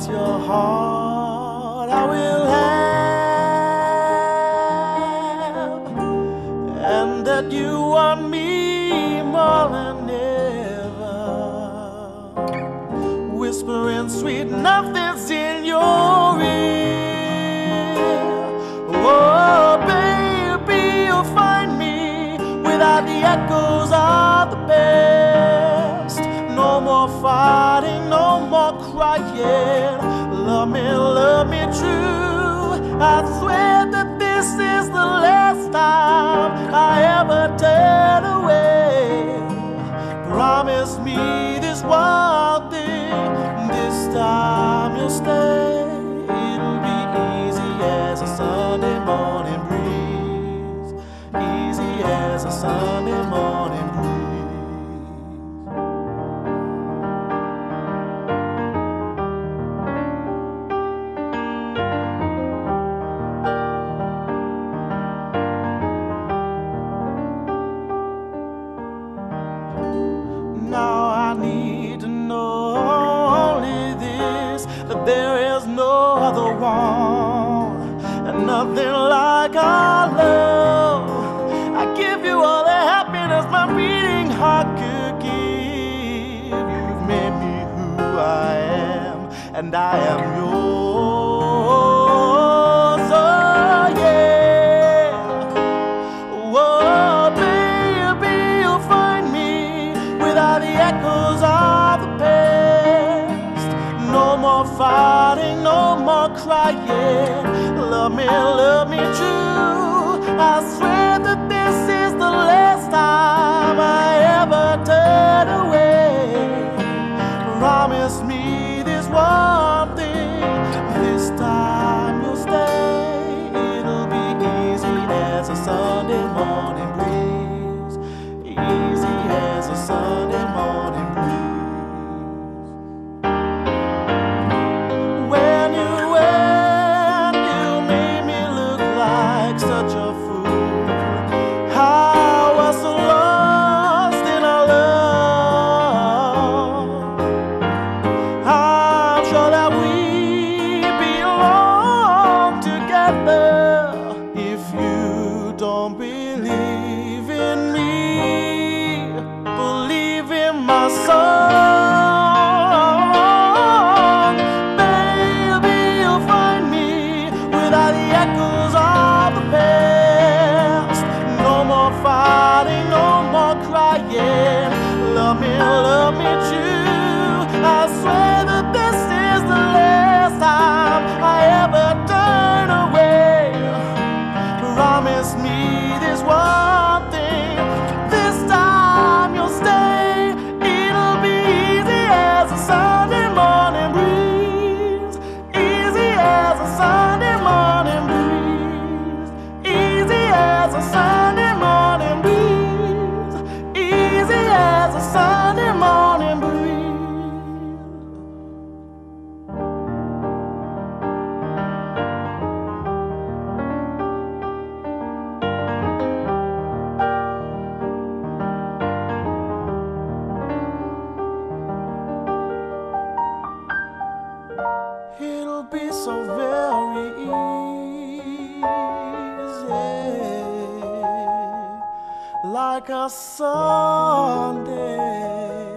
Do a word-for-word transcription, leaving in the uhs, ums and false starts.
it's your heart I will have, and that you want me more than ever, whispering sweet nothings in your ear. Oh, baby, you'll find me without the echoes of the past. No more fighting, no more crying. Love me, love me true. I swear that this is the last time I ever turn away. Promise me this one thing, this time you'll stay. It'll be easy as a Sunday morning breeze, easy as a Sunday morning breeze. Now I need to know only this, that there is no other one, and nothing like our love. I give you all the happiness my beating heart could give. You've made me who I am, and I am yours. Oh yeah. Whoa, baby, you'll find me without the echoes of the past. No more fighting, no more crying. Love me, love me true. I swear that this is the last time I ever turn away. Promise me this one thing, this time you'll stay. It'll be easy as a Sunday morning breeze, easy as a Sunday morning breeze. When you went, you made me look like such a fool. I was so lost in our love. I'm sure that we belong together. If you don't believe in me, believe in my song. Baby, you'll find me without the echoes of the past. No more fighting, no more crying. Love me, love me true. I swear that this is the last time I ever turn away. Promise me this one thing, this time you'll stay. It'll be easy as a Sunday morning breeze, easy as a Sunday morning breeze, easy as a Sunday morning breeze, easy as a Sunday morning breeze. It'll be so very easy, like a Sunday